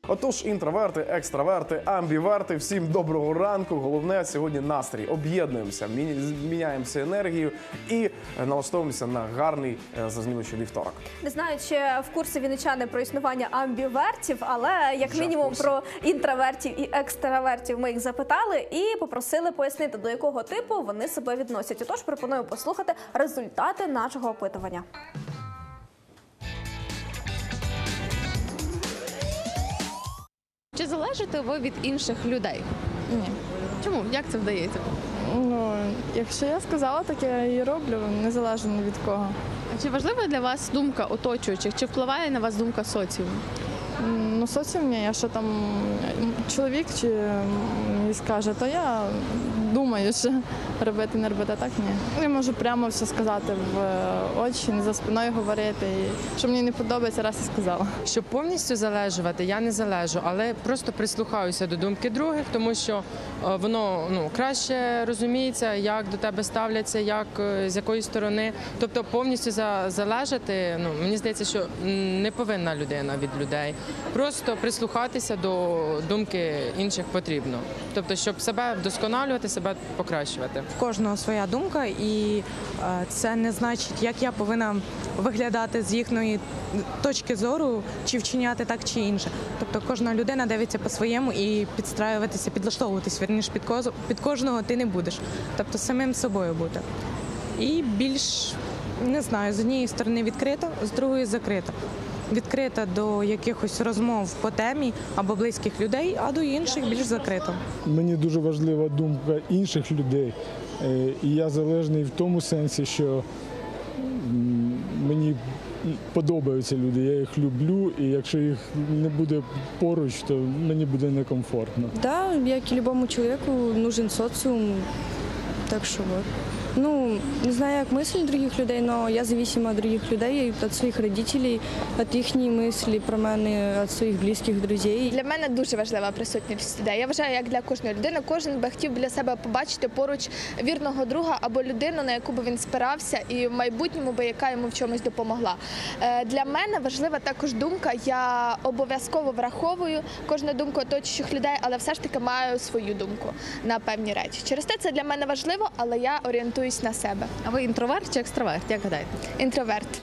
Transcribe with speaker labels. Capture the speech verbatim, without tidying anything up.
Speaker 1: Отож, інтроверти, екстраверти, амбіверти, всім доброго ранку. Головне сьогодні настрій. Об'єднуємося, міняємося енергією і налаштовуємося на гарний зазмінуючий вівторок.
Speaker 2: Не знаю, чи в курсі вінничани про існування амбівертів, але як мінімум про інтровертів і екстравертів ми їх запитали і попросили пояснити, до якого типу вони себе відносять. Отож, пропоную послухати результати нашого опитування.
Speaker 3: Чи залежите ви від інших людей?
Speaker 4: Ні.
Speaker 3: Чому? Як це вдається?
Speaker 4: Ну, якщо я сказала, так я і роблю, незалежно ні від кого.
Speaker 3: А чи важлива для вас думка оточуючих? Чи впливає на вас думка соціуму?
Speaker 4: Ну, соціум ні, я що там чоловік чи мені скаже, то я думаю, що робити, не робити, так ні. Я можу прямо все сказати в очі, не за спиною говорити. І що мені не подобається, раз і сказала.
Speaker 5: Щоб повністю залежувати, я не залежу, але просто прислухаюся до думки других, тому що воно ну, краще розуміється, як до тебе ставляться, як, з якої сторони. Тобто повністю залежати, ну, мені здається, що не повинна людина від людей. Просто прислухатися до думки інших потрібно. Тобто, щоб себе вдосконалювати, себе покращувати.
Speaker 6: В кожного своя думка, і це не значить, як я повинна виглядати з їхньої точки зору, чи вчиняти так чи інше. Тобто кожна людина дивиться по-своєму і підстраюватися, підлаштовуватись, вірніше під, під кожного ти не будеш. Тобто самим собою бути. І більш, не знаю, з однієї сторони відкрито, з другої закрито. Відкрита до якихось розмов по темі або близьких людей, а до інших більш закрито.
Speaker 7: Мені дуже важлива думка інших людей, і я залежний в тому сенсі, що мені подобаються люди, я їх люблю, і якщо їх не буде поруч, то мені буде некомфортно.
Speaker 8: Да, як і любому чоловіку, нужен соціум, так що вот. Ну, не знаю, як мислять других людей, але я зависима від других людей, від своїх батьків, від їхньої мислі про мене, від своїх близьких друзів.
Speaker 9: Для мене дуже важлива присутність людей. Я вважаю, як для кожної людини, кожен би хотів для себе побачити поруч вірного друга або людину, на яку би він спирався і в майбутньому би, яка йому в чомусь допомогла. Для мене важлива також думка, я обов'язково враховую кожну думку оточуючих людей, але все ж таки маю свою думку на певні речі. Через те це для мене важливо, але я орієнтую на себе.
Speaker 3: А ви інтроверт чи екстраверт? Як гадаєте?
Speaker 9: Інтроверт.